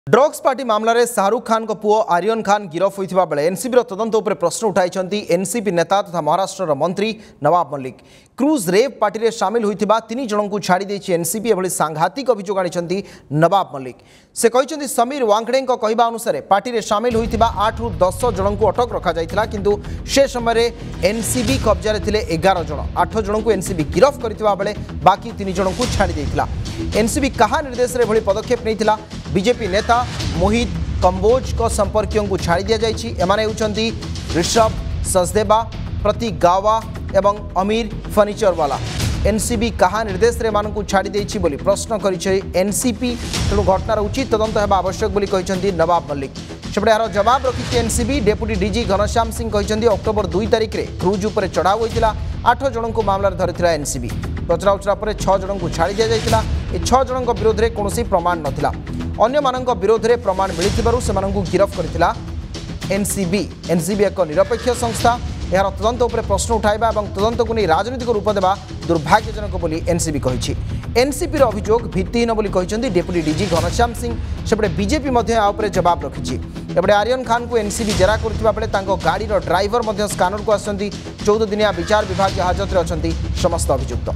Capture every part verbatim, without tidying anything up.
Drugs party मामला रे शाहरुख खान को पुओ आर्यन खान गिरफ होइथिबा बेले एनसीबी तदंत उपर प्रश्न उठाइछंती एनसीपी नेता तथा महाराष्ट्र मंत्री Nawab Malik. Cruise rave party रे शामिल होइथिबा तीन जन को छाड़ी देछि एनसीबी एभली सांघातिक अभियोग आनिछंती नवाब मल्लिक। से कहिछंती समीर वांगड़े को कहबा अनुसार पार्टी रे शामिल होइथिबा आठ रु दस जन को अटक रखा जाइथिला, किंतु से समय रे एनसीबी कब्जा रे थिले एगार जन। आठ जन को एनसीबी गिरफ करथिबा बेले बाकी तीन जन को छाड़ी देइथिला। एनसीबी कहा निर्देश रे भली पदक्षेप नैथिला। बीजेपी नेता मोहित कंबोज को संपर्कियों को छाड़ी दिया जाइछि। एमाने होउछंती ऋषभ सचदेवा, प्रतीक गावा एवं अमीर फर्निचर वाला। एनसीबी कहा निर्देश रे मानकु छाड़ी देइछि बोली प्रश्न करिछि एनसीपी। तेणु घटनार उचित तदंत हेबा आवश्यक बोली कहिछंती नवाब मल्लिक। सेपटे यार जवाब रखिछि NCB. Deputy DG Ghanshyam Singh कहिछंती अक्टोबर दुई तारिख रे क्रूज उपर चढ़ाव होइतिला। आठ जन को मामला धरिथिला एनसीबी। पचरा उचरा पर छह जन को छाड़ी दिया जाइतिला। ए छह जन विरोध रे कोनोसी प्रमाण नथिला। अन्य मानक विरोध रे प्रमाण मिलिथिबारु सेमानकु गिरफ करथिला एनसीबी। एनसीबी एक निरपेक्ष संस्था। यार तदंत उपर प्रश्न उठाइबा एवं तदंत को नहीं राजनीतिक रूप देवा दुर्भाग्यजनक बोली एनसीबी कहिछि। एनसीबी रो अभियोग भित्तिहीन बोली कहिछंती डेप्यूटी डीजी घनश्याम सिंह। सेपटे बीजेपी मध्ये आ उपरे जवाब रखिछि। एपटे आर्यन खान को एनसीबी जेरा करथिबा बेले तांको गाड़ी रो ड्राइवर मध्ये स्कानर को आसंती। चौदह दिनिया विचार विभाग हाजत रे अछंती समस्त अभियुक्त।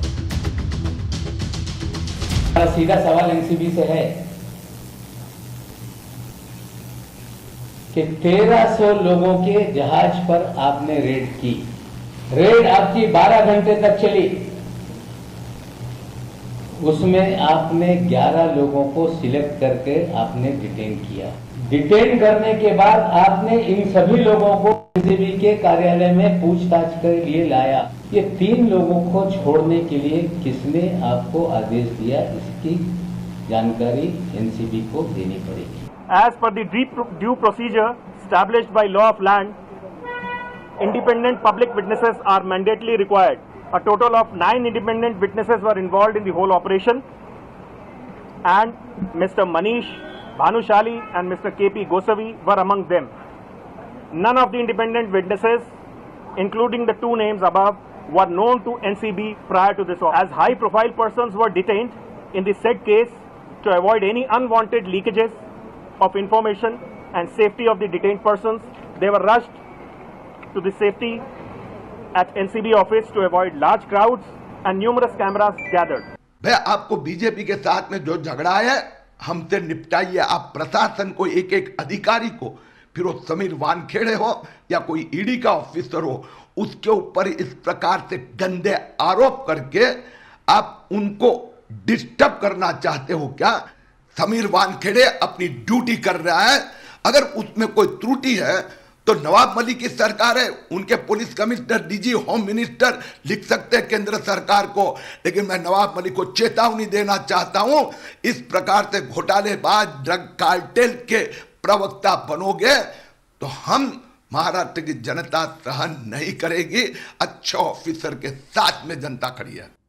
सीधा सवाल एनसीबी से है कि तेरह सौ लोगों के जहाज पर आपने रेड की। रेड आपकी बारह घंटे तक चली। उसमें आपने ग्यारह लोगों को सिलेक्ट करके आपने डिटेन किया। डिटेन करने के बाद आपने इन सभी लोगों को एनसीबी के कार्यालय में पूछताछ के लिए लाया। ये तीन लोगों को छोड़ने के लिए किसने आपको आदेश दिया, इसकी जानकारी एनसीबी को देनी पड़ेगी। As per the due procedure established by law of land, independent public witnesses are mandatorily required. A total of nine independent witnesses were involved in the whole operation, and Mister Manish Bhanushali and Mister K P Gosavi were among them. None of the independent witnesses, including the two names above, were known to N C B prior to this. As high-profile persons were detained in the said case to avoid any unwanted leakages of information and safety of the detained persons, they were rushed to the safety at N C B office to avoid large crowds and numerous cameras gathered. भैया आपको BJP के साथ में जो झगड़ा है हमसे निपटाइए। आप प्रशासन को एक एक अधिकारी को, फिर वो समीर वानखेड़े हो या कोई ईडी का ऑफिसर हो, उसके ऊपर इस प्रकार से गंदे आरोप करके आप उनको डिस्टर्ब करना चाहते हो क्या? समीर वानखेड़े अपनी ड्यूटी कर रहा है। अगर उसमें कोई त्रुटि है तो नवाब मलिक की सरकार है, उनके police commissioner, DG, home minister लिख सकते हैं केंद्र सरकार को। लेकिन मैं नवाब मलिक को चेतावनी देना चाहता हूं, इस प्रकार से घोटालेबाज ड्रग कार्टेल के प्रवक्ता बनोगे तो हम महाराष्ट्र की जनता सहन नहीं करेगी। अच्छे ऑफिसर के साथ में जनता खड़ी है।